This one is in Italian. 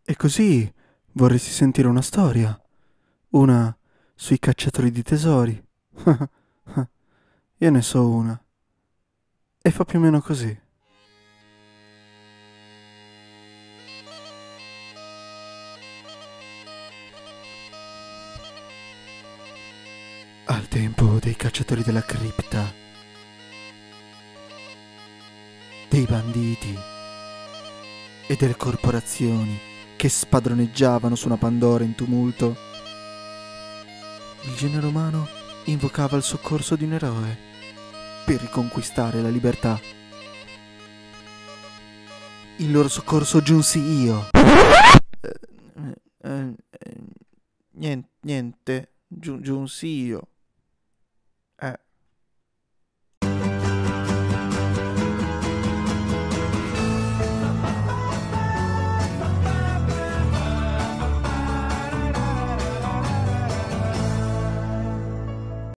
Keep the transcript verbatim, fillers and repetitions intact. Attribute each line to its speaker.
Speaker 1: E così vorresti sentire una storia? Una sui cacciatori di tesori? Io ne so una. E fa più o meno così. Al tempo dei cacciatori della cripta, dei banditi e delle corporazioni che spadroneggiavano su una Pandora in tumulto, il genere umano invocava il soccorso di un eroe per riconquistare la libertà. In loro soccorso giunsi io. Eh, eh, eh, niente, niente, giu- giunsi io. Eh.